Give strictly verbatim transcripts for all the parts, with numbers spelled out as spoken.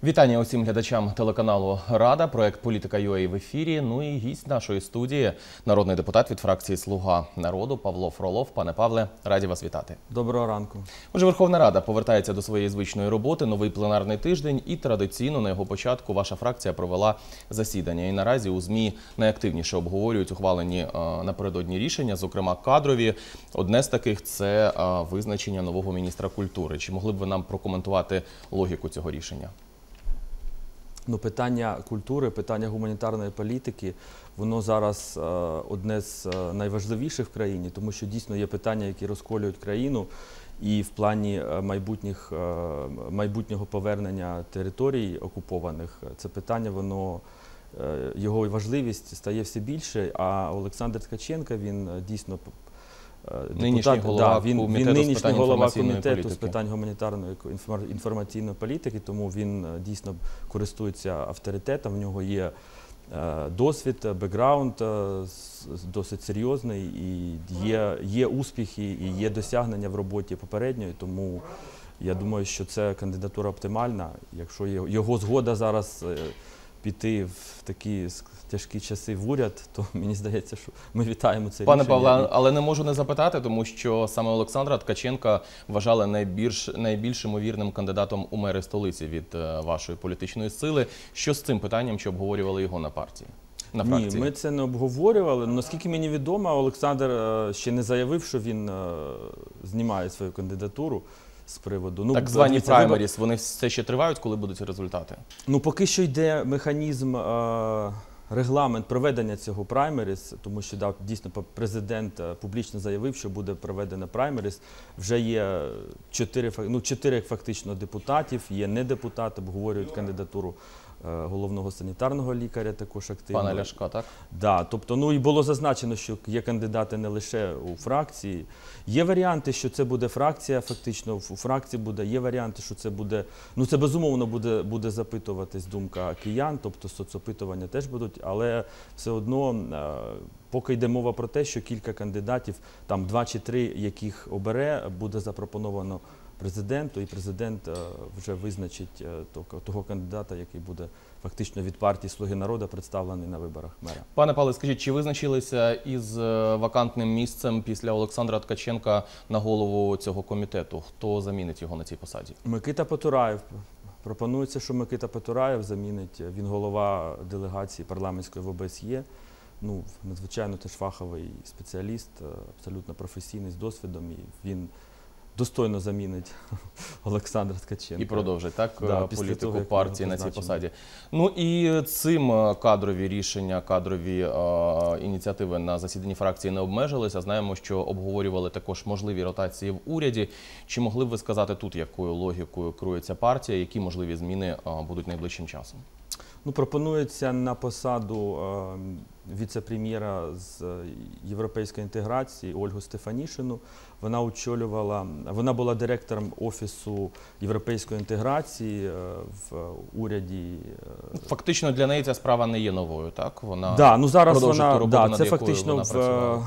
Вітання усім глядачам телеканалу «Рада», проект «Політика.ua» в ефірі. Ну і гість нашої студії – народний депутат від фракції «Слуга народу» Павло Фролов. Пане Павле, раді вас вітати. Доброго ранку. Отже, Верховна Рада повертається до своєї звичної роботи, новий пленарний тиждень, і традиційно на його початку ваша фракція провела засідання. І наразі у ЗМІ найактивніше обговорюють ухвалені напередодні рішення, зокрема кадрові. Одне з таких – це визначення нового міністра культури. Чи могли б ви нам прокоментувати логіку цього рішення? Ну, питання культури, питання гуманітарної політики, воно зараз е, одне з е, найважливіших в країні, тому що дійсно є питання, які розколюють країну, і в плані майбутніх, е, майбутнього повернення територій окупованих, це питання, воно, е, його важливість стає все більше, а Олександр Ткаченко, він дійсно Нинішній голова, да, він, комітету, він нинішній з голова комітету політики. з питань гуманітарної інформаційної політики, тому він дійсно користується авторитетом, в нього є е, досвід, бекграунд е, досить серйозний, і є, є успіхи, і є досягнення в роботі попередньої, тому я думаю, що це кандидатура оптимальна. Якщо є, його згода зараз е, піти в такі тяжкі часи в уряд, то мені здається, що ми вітаємо це Пане рішення. Павле, але не можу не запитати, тому що саме Олександра Ткаченка вважали найбільш, найбільш ймовірним кандидатом у мери столиці від вашої політичної сили. Що з цим питанням, що обговорювали його на партії? На Ні, ми це не обговорювали. Наскільки мені відомо, Олександр ще не заявив, що він знімає свою кандидатуру. З приводу. Ну, так звані праймеріс, вони все ще тривають, коли будуть результати? Ну, поки що йде механізм, е регламент проведення цього праймеріс, тому що да, дійсно президент публічно заявив, що буде проведено праймеріс. Вже є чотири, ну, чотири фактично депутатів, є недепутати, обговорюють кандидатуру головного санітарного лікаря, також активно. Пана Ляшка, так? Да, тобто, ну і було зазначено, що є кандидати не лише у фракції. Є варіанти, що це буде фракція, фактично у фракції буде. Є варіанти, що це буде, ну це безумовно буде, буде запитуватись думка киян, тобто соцопитування теж будуть, але все одно, поки йде мова про те, що кілька кандидатів, там два чи три, яких обере, буде запропоновано президенту, і президент вже визначить того кандидата, який буде фактично від партії «Слуги народу» представлений на виборах мера. Пане Павле, скажіть, чи визначилися із вакантним місцем після Олександра Ткаченка на голову цього комітету? Хто замінить його на цій посаді? Микита Потураєв. Пропонується, що Микита Потураєв замінить. Він голова делегації парламентської в О Б С Є. Ну, надзвичайно теж фаховий спеціаліст, абсолютно професійний, з досвідом, і він достойно замінить Олександра Ткаченка. І продовжить, так, да, політику того, партії на цій посаді. Ну і цим кадрові рішення, кадрові е, ініціативи на засіданні фракції не обмежилися. Знаємо, що обговорювали також можливі ротації в уряді. Чи могли б ви сказати тут, якою логікою керується партія, які можливі зміни е, будуть найближчим часом? Ну, пропонується на посаду е, віце-прем'єра з європейської інтеграції Ольгу Стефанішину. Вона очолювала, вона була директором Офісу європейської інтеграції е, в уряді. Е, Фактично для неї ця справа не є новою, так? Вона да, ну зараз продовжує вона, ту роботу, да, над це якою фактично вона в, працювала.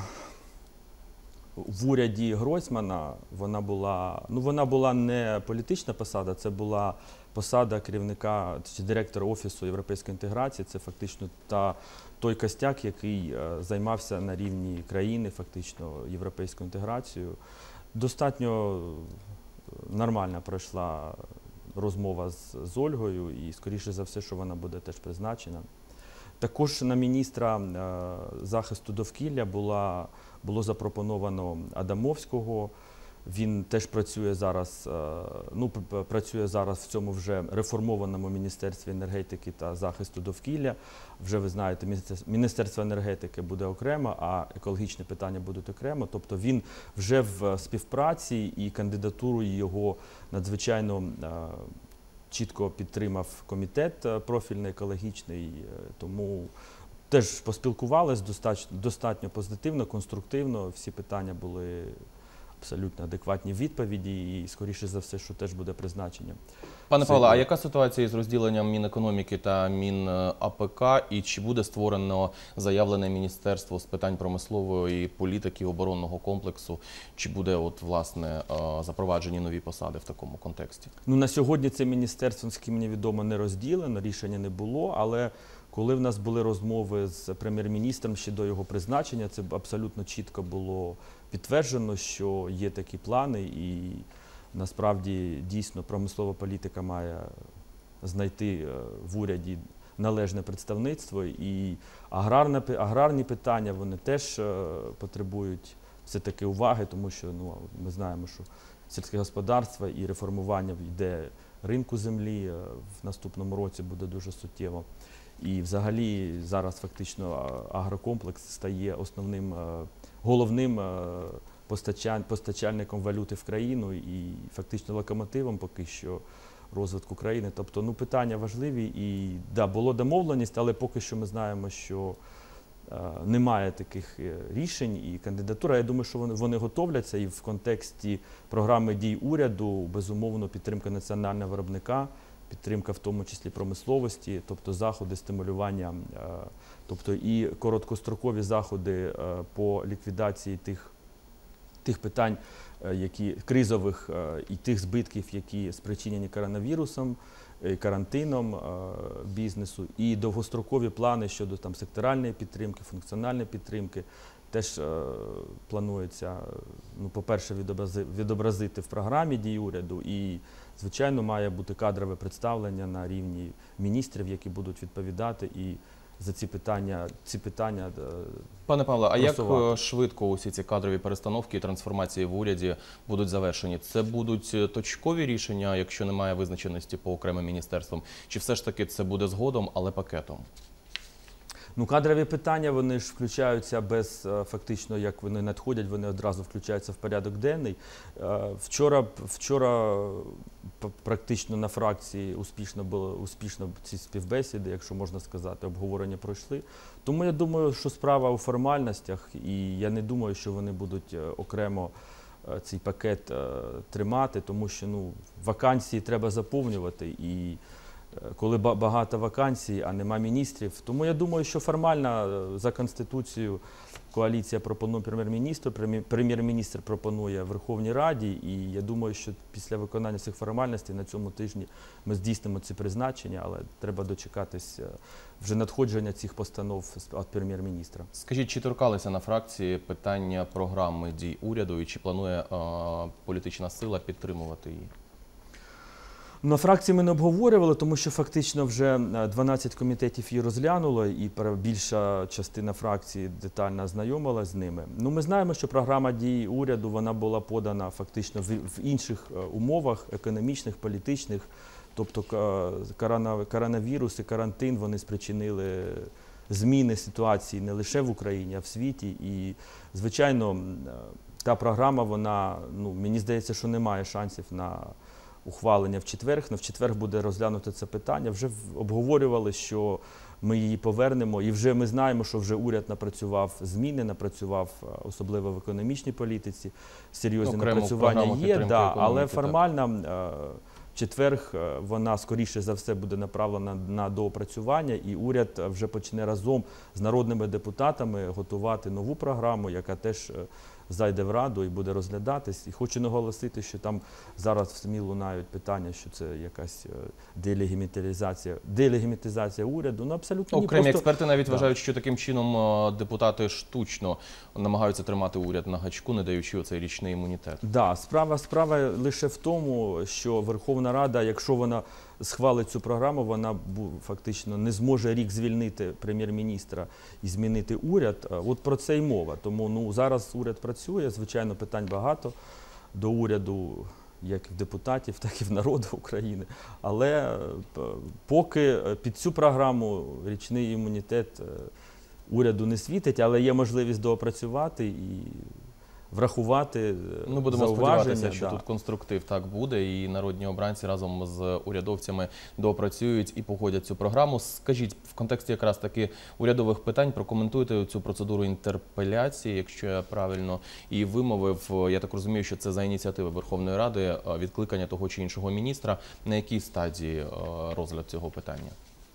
В уряді Гройсмана вона була, ну вона була не політична посада, це була посада керівника чи директора Офісу європейської інтеграції. Це фактично та, той костяк, який е, займався на рівні країни фактично європейською інтеграцією. Достатньо нормально пройшла розмова з, з Ольгою, і скоріше за все, що вона буде теж призначена. Також на міністра е, захисту довкілля була, було запропоновано Адамовського. Він теж працює зараз, е, ну, працює зараз в цьому вже реформованому Міністерстві енергетики та захисту довкілля. Вже ви знаєте, Міністерство енергетики буде окремо, а екологічні питання будуть окремо. Тобто він вже в співпраці, і кандидатуру його надзвичайно е, чітко підтримав комітет профільний екологічний, тому теж поспілкувалися достатньо, достатньо позитивно, конструктивно, всі питання були абсолютно адекватні відповіді і, скоріше за все, що теж буде призначення. Пане Це Павло, а буде. яка ситуація із розділенням Мінекономіки та Мін-АПК, і чи буде створено заявлене Міністерство з питань промислової політики, оборонного комплексу, чи буде от, власне, запроваджені нові посади в такому контексті? Ну, на сьогодні це міністерство, наскільки мені відомо, не розділено, рішення не було, але коли в нас були розмови з прем'єр-міністром ще до його призначення, це абсолютно чітко було підтверджено, що є такі плани, і насправді дійсно промислова політика має знайти в уряді належне представництво, і аграрне, аграрні питання, вони теж потребують все-таки уваги, тому що ну, ми знаємо, що сільське господарство і реформування йде ринку землі в наступному році буде дуже суттєво. І взагалі зараз фактично агрокомплекс стає основним, головним постачальником валюти в країну і фактично локомотивом поки що розвитку країни. Тобто, ну, питання важливі і, да, було домовленість, але поки що ми знаємо, що е, немає таких рішень і кандидатура. Я думаю, що вони, вони готовляться і в контексті програми дій уряду, безумовно, підтримка національного виробника, підтримка в тому числі промисловості, тобто заходи стимулювання, е, тобто і короткострокові заходи е, по ліквідації тих тих питань, які кризових і тих збитків, які спричинені коронавірусом, карантином бізнесу, і довгострокові плани щодо там секторальної підтримки, функціональної підтримки теж планується, ну, по-перше, відобразити в програмі дій уряду, і, звичайно, має бути кадрове представлення на рівні міністрів, які будуть відповідати і за ці питання, ці питання Пане Павло, а як просувати. швидко усі ці кадрові перестановки і трансформації в уряді будуть завершені? Це будуть точкові рішення, якщо немає визначеності по окремим міністерствам? Чи все ж таки це буде згодом, але пакетом? Ну, кадрові питання, вони ж включаються без, фактично, як вони надходять, вони одразу включаються в порядок денний. Вчора, вчора практично на фракції успішно було, успішно ці співбесіди, якщо можна сказати, обговорення пройшли. Тому я думаю, що справа у формальностях, і я не думаю, що вони будуть окремо цей пакет тримати, тому що, ну, вакансії треба заповнювати, і коли багато вакансій, а нема міністрів. Тому я думаю, що формально за Конституцією коаліція пропонує прем'єр-міністру, прем'єр-міністр пропонує Верховній Раді, і я думаю, що після виконання цих формальностей на цьому тижні ми здійснимо ці призначення, але треба дочекатись вже надходження цих постанов від прем'єр-міністра. Скажіть, чи торкалися на фракції питання програми дій уряду і чи планує е, політична сила підтримувати її? На фракції ми не обговорювали, тому що фактично вже дванадцять комітетів її розглянуло, і більша частина фракції детально ознайомилася з ними. Ну, ми знаємо, що програма дій уряду, вона була подана фактично в інших умовах, економічних, політичних. Тобто коронавірус і карантин, вони спричинили зміни ситуації не лише в Україні, а в світі. І, звичайно, та програма, вона, ну, мені здається, що немає шансів на ухвалення в четвер. В четвер буде розглянуто це питання. Вже обговорювали, що ми її повернемо. І вже ми знаємо, що вже уряд напрацював зміни, напрацював, особливо в економічній політиці. Серйозні Окрему напрацювання є, да, але формально так. В четвер вона, скоріше за все, буде направлена на доопрацювання, і уряд вже почне разом з народними депутатами готувати нову програму, яка теж зайде в Раду і буде розглядатись. І хочу наголосити, що там зараз в СМІ лунають питання, що це якась делегімітизація, делегімітизація уряду. Ну, абсолютно ні. Окремі Просто... експерти навіть да. вважають, що таким чином депутати штучно намагаються тримати уряд на гачку, не даючи оцей річний імунітет. Да, справа, справа лише в тому, що Верховна Рада, якщо вона схвалить цю програму, вона фактично не зможе рік звільнити прем'єр-міністра і змінити уряд. От про це й мова. Тому, ну, зараз уряд працює, звичайно, питань багато до уряду, як і в депутатів, так і в народу України. Але поки під цю програму річний імунітет уряду не світить, але є можливість доопрацювати і врахувати Ну, будемо зауваження. сподіватися, що Да. тут конструктив так буде, і народні обранці разом з урядовцями доопрацюють і погодять цю програму. Скажіть, в контексті якраз таки урядових питань прокоментуйте цю процедуру інтерпеляції, якщо я правильно і вимовив. Я так розумію, що це за ініціативи Верховної Ради відкликання того чи іншого міністра. На якій стадії розгляд цього питання?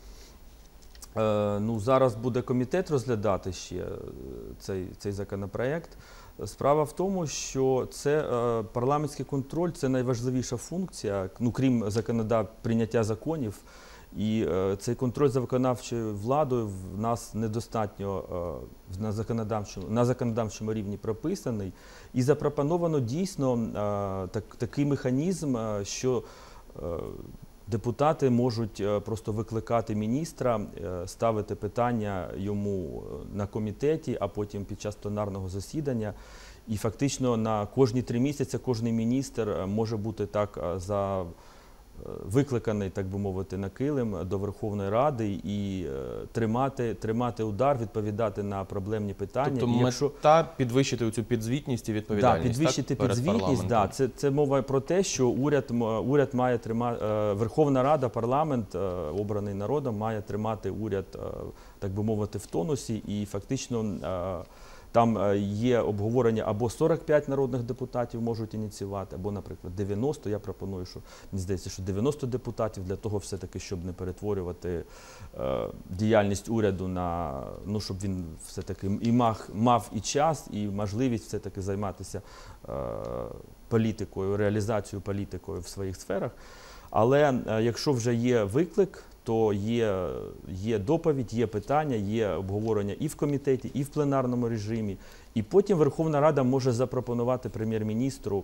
Е, ну, зараз буде комітет розглядати ще цей, цей законопроект. Справа в тому, що це е, парламентський контроль – це найважливіша функція, ну, крім законодав... прийняття законів. І е, цей контроль за виконавчою владою в нас недостатньо е, на, законодавчому, на законодавчому рівні прописаний. І запропоновано дійсно е, так, такий механізм, е, що е, депутати можуть просто викликати міністра, ставити питання йому на комітеті, а потім під час пленарного засідання. І фактично на кожні три місяці кожний міністр може бути так за викликаний, так би мовити, на килим до Верховної Ради і тримати, тримати удар, відповідати на проблемні питання. Тобто і якщо... мета підвищити цю підзвітність і відповідальність, да, підвищити так, підзвітність, да, це, це мова про те, що уряд, уряд має тримати, Верховна Рада, парламент, обраний народом, має тримати уряд, так би мовити, в тонусі і фактично там є обговорення або сорок п'ять народних депутатів можуть ініціювати, або, наприклад, дев'яносто. Я пропоную, що, мені здається, що дев'яносто депутатів для того все-таки, щоб не перетворювати е, діяльність уряду на, ну, щоб він все-таки і мав, мав і час, і можливість все-таки займатися е, політикою, реалізацією політикою в своїх сферах. Але е, якщо вже є виклик, то є, є доповідь, є питання, є обговорення і в комітеті, і в пленарному режимі. І потім Верховна Рада може запропонувати прем'єр-міністру,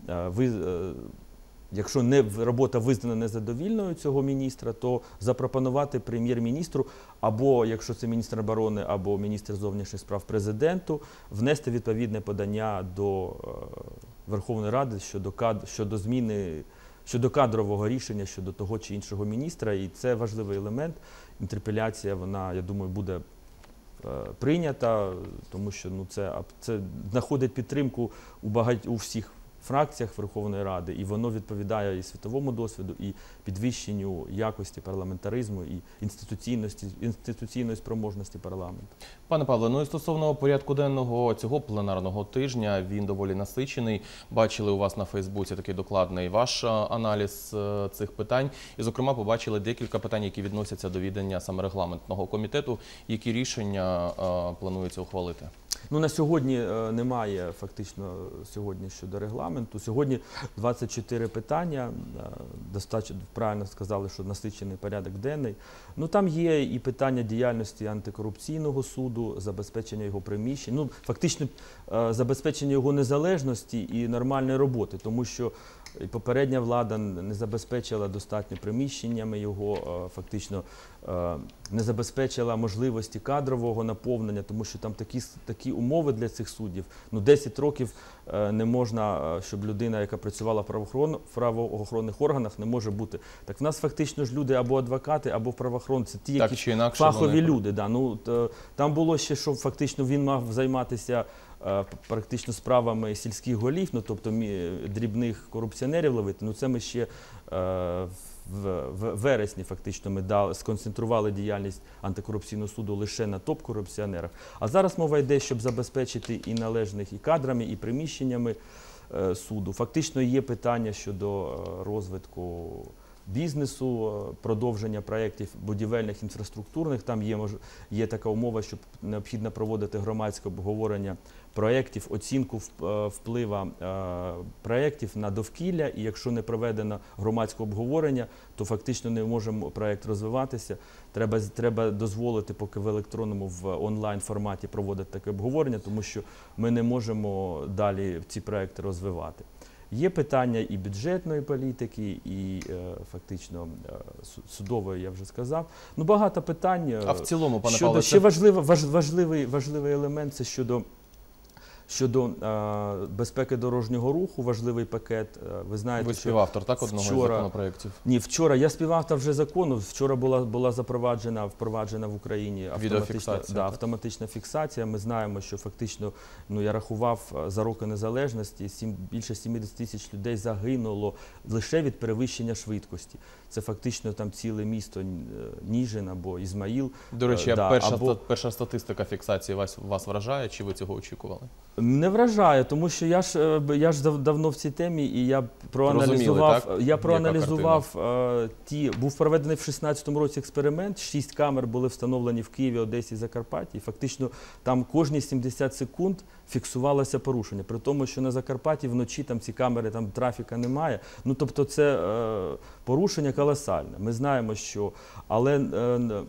якщо не, робота визнана незадовільною цього міністра, то запропонувати прем'єр-міністру, або, якщо це міністр оборони, або міністр зовнішніх справ, президенту, внести відповідне подання до Верховної Ради щодо, кад... щодо зміни щодо кадрового рішення щодо того чи іншого міністра, і це важливий елемент. Інтерпеляція, вона, я думаю, буде е, прийнята, тому що ну, це, це знаходить підтримку у, багать, у всіх фракціях Верховної Ради, і воно відповідає і світовому досвіду, і підвищенню якості парламентаризму, і інституційності, інституційної спроможності парламенту. Пане Павле, ну і стосовно порядку денного цього пленарного тижня, він доволі насичений. Бачили у вас на Фейсбуці такий докладний ваш аналіз цих питань. І, зокрема, побачили декілька питань, які відносяться до відання саме регламентного комітету. Які рішення планується ухвалити? Ну, на сьогодні е, немає фактично сьогодні щодо регламенту. Сьогодні двадцять чотири питання, е, достатньо правильно сказали, що насичений порядок денний. Ну, там є і питання діяльності антикорупційного суду, забезпечення його приміщень, ну, фактично е, забезпечення його незалежності і нормальної роботи, тому що і попередня влада не забезпечила достатньо приміщеннями його, фактично не забезпечила можливості кадрового наповнення, тому що там такі, такі умови для цих суддів. Ну, десять років не можна, щоб людина, яка працювала в правоохорон, правоохоронних органах, не може бути. Так в нас фактично ж люди або адвокати, або правоохоронці, ті, які чи інакше фахові вони... люди. Да. Ну, то, там було ще, що фактично він мав займатися практично справами сільських голів, ну, тобто дрібних корупціонерів ловити. Ну, це ми ще е, в, в вересні фактично ми дали, сконцентрували діяльність антикорупційного суду лише на топ-корупціонерах. А зараз мова йде, щоб забезпечити і належних і кадрами, і приміщеннями е, суду. Фактично є питання щодо розвитку бізнесу, продовження проєктів будівельних, інфраструктурних. Там є, є така умова, що необхідно проводити громадське обговорення проєктів, оцінку впливу проєктів на довкілля, і якщо не проведено громадське обговорення, то фактично не може проєкт розвиватися. Треба, треба дозволити поки в електронному, в онлайн форматі проводити таке обговорення, тому що ми не можемо далі ці проєкти розвивати. Є питання і бюджетної політики, і е, фактично е, судової, я вже сказав. Ну, багато питань. А в цілому, пане щодо, Павле, ще важливий, важ, важливий, важливий елемент – це щодо Щодо е, безпеки дорожнього руху, важливий пакет. Е, Ви знаєте, Ви що співавтор так одного із вчора- законопроєктів? Ні, вчора я співавтор вже закону. Вчора була, була запроваджена, впроваджена в Україні автоматична, Відеофіксація, да, так? автоматична фіксація. Ми знаємо, що фактично, ну я рахував е, за роки незалежності, сім, більше сімдесят тисяч людей загинуло лише від перевищення швидкості. Це фактично там ціле місто е, Ніжин або Ізмаїл. До речі, Е, а да, перша, або- ста- перша статистика фіксації вас, вас вражає, чи ви цього очікували? Не вражає, тому що я ж е, я ж дав- давно в цій темі, і я проаналізував. Розуміли, так? Я Яка проаналізував е, ті. Був проведений в шістнадцятому році експеримент. Шість камер були встановлені в Києві, Одесі, Закарпатті. І фактично там кожні сімдесят секунд фіксувалося порушення. При тому, що на Закарпатті вночі там ці камери, там трафіка немає. Ну тобто, це е, порушення колосальне. Ми знаємо, що але. Е,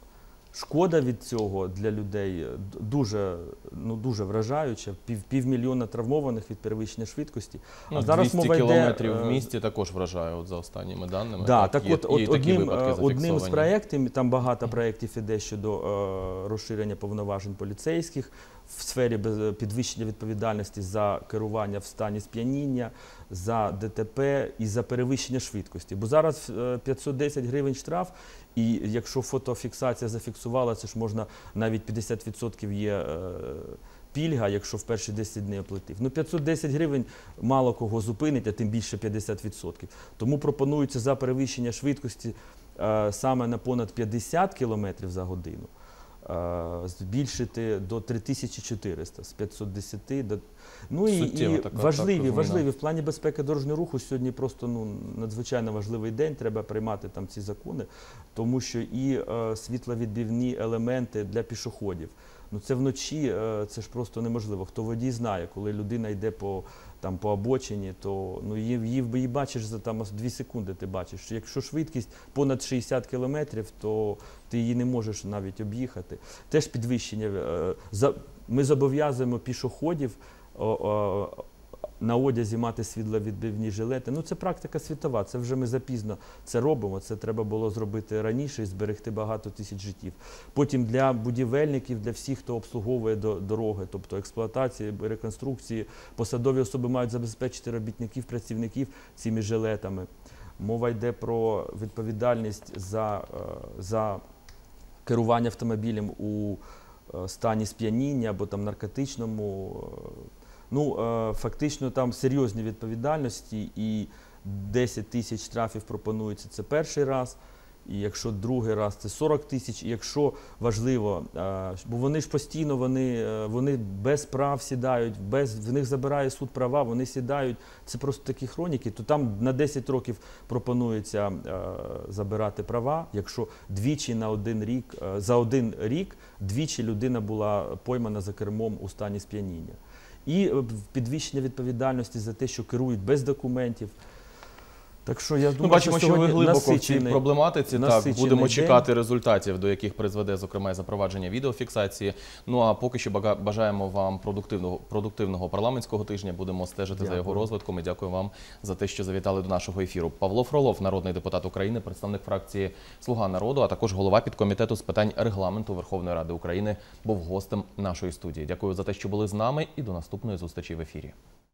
Шкода від цього для людей дуже, ну, дуже вражаюча. Пів, півмільйона травмованих від перевищення швидкості. Ну, а зараз двісті мова йде, кілометрів в е, місті також вражає, от за останніми даними. Да, так є, от, є і от такі одним, випадки е, одним з зафіксовані. проєктів, там багато проєктів іде щодо е, розширення повноважень поліцейських в сфері без- підвищення відповідальності за керування в стані сп'яніння, за ДТП і за перевищення швидкості. Бо зараз е, п'ятсот десять гривень штраф, і якщо фотофіксація зафіксувала, це ж можна навіть п'ятдесят відсотків є е, пільга, якщо в перші десять днів оплатив. Ну, п'ятсот десять гривень мало кого зупинить, а тим більше п'ятдесят відсотків. Тому пропонується за перевищення швидкості е, саме на понад п'ятдесят кілометрів за годину е, збільшити до три тисячі чотириста, з п'ятсот десять до... Ну і, Суттєво і така- так важливі, зміна. важливі в плані безпеки дорожнього руху сьогодні просто ну, надзвичайно важливий день, треба приймати там ці закони, тому що і е, світловідбивні елементи для пішоходів. Ну це вночі, е, це ж просто неможливо. Хто водій знає, коли людина йде по, там, по обочині, то ну, її, її, її бачиш за там, дві секунди, ти бачиш. Якщо швидкість понад шістдесят кілометрів, то ти її не можеш навіть об'їхати. Теж підвищення. Е, за, ми зобов'язуємо пішоходів о, о, на одязі мати світловідбивні жилети. Ну, це практика світова, це вже ми запізно це робимо, це треба було зробити раніше і зберегти багато тисяч життів. Потім для будівельників, для всіх, хто обслуговує до, дороги, тобто експлуатації, реконструкції, посадові особи мають забезпечити робітників, працівників цими жилетами. Мова йде про відповідальність за, е, за керування автомобілем у е, стані сп'яніння або там наркотичному. е, Ну, е, фактично там серйозні відповідальності і десять тисяч штрафів пропонується це перший раз, і якщо другий раз це сорок тисяч, і якщо важливо, е, бо вони ж постійно, вони, е, вони без прав сідають, без, в них забирає суд права, вони сідають, це просто такі хроніки, то там на десять років пропонується е, забирати права, якщо двічі на один рік, е, за один рік двічі людина була поймана за кермом у стані сп'яніння. І підвищення відповідальності за те, що керують без документів. Так що я думаю, Ну, бачимо, що ви сьогодні глибоко в цій насичений- проблематиці. Так, насичений будемо день. чекати результатів, до яких призведе, зокрема, і запровадження відеофіксації. Ну а поки що бага- бажаємо вам продуктивного, продуктивного парламентського тижня. Будемо стежити за його Дякую. розвитком. І дякую вам за те, що завітали до нашого ефіру. Павло Фролов, народний депутат України, представник фракції «Слуга народу», а також голова підкомітету з питань регламенту Верховної Ради України, був гостем нашої студії. Дякую за те, що були з нами, і до наступної зустрічі в ефірі.